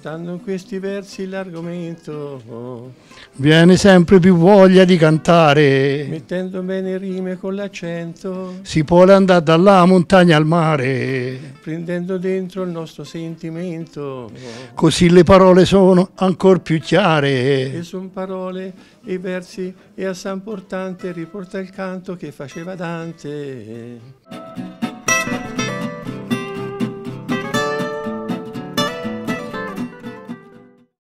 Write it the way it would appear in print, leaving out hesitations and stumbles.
Portando in questi versi l'argomento, viene sempre più voglia di cantare. mettendo bene rime con l'accento, Si può andare dalla montagna al mare, prendendo dentro il nostro sentimento. così le parole sono ancora più E chiare. son parole e versi e assai importante riporta il canto che faceva Dante.